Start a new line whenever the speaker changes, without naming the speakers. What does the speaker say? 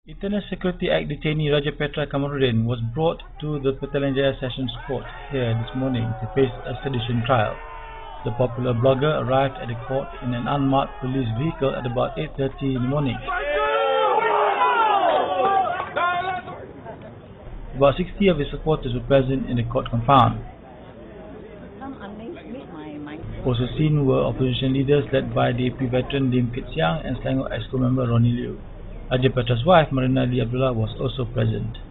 Internal Security Act detainee Raja Petra Kamarudin was brought to the Petaling Jaya Sessions Court here this morning to face a sedition trial. The popular blogger arrived at the court in an unmarked police vehicle at about 8:30 in the morning. About 60 of his supporters were present in the court compound. Also seen were opposition leaders led by DAP veteran Lim Kit Siang and Selangor Exco member Ronnie Liu. Raja Petra's wife, Marina Ali Abdullah, was also present.